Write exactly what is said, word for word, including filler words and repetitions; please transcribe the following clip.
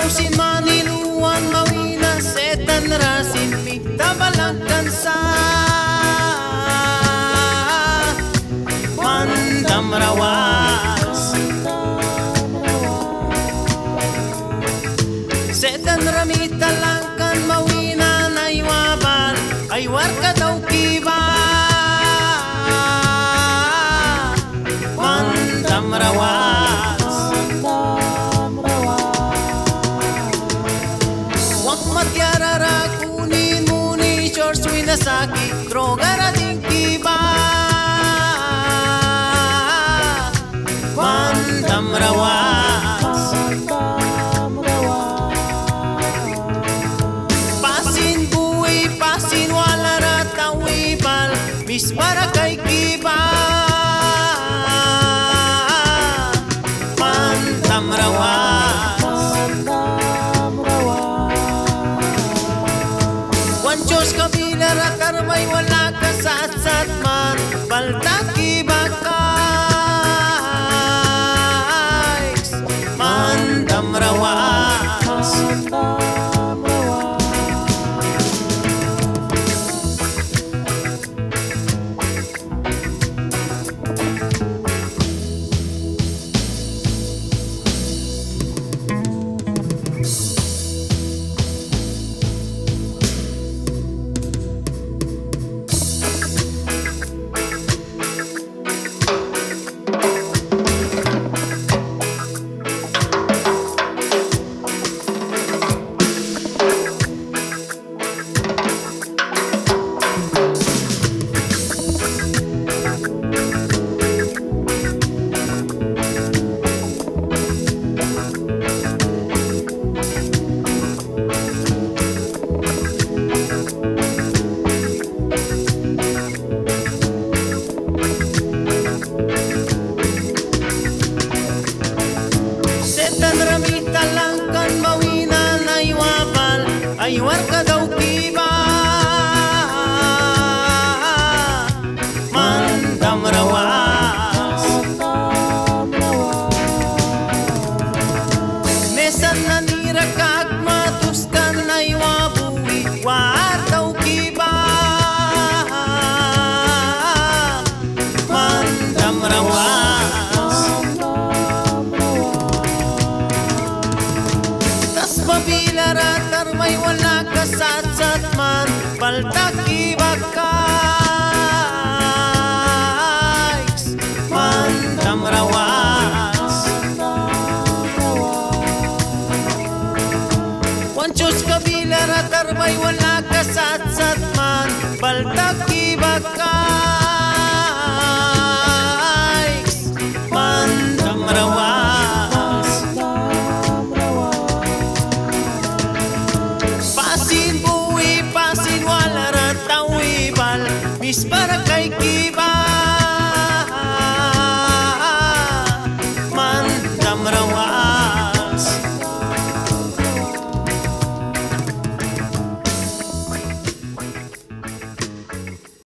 sin maniluan mawina setan rasin pita balangkan sa mandam rawas setan ramita langkan mawina na iwabal ay warka daw kiba mandam rawas Matyarara kunin muni shorts winasaki drogara din kiba mandam rawas pasin buwi pasin wala ratawi bal mis para kay kiba mandam rawas Diyos kabila ratar may wala ka sat-sat man baltaki bakais mandam rawas Setan ramita langkan mawina na iwabal ay warka daw kiba mandam rawas nesan na nirakak matuskan na iwabuwi war daw kiba mandam rawas Mabila ratar may wala ka sat-sat man baltaki bakais mandam rawas Wanchos kabila ratar may wala ka sat-sat man baltaki bakais mandam rawas Pasin buwi, pasin wala ratawi bal mis para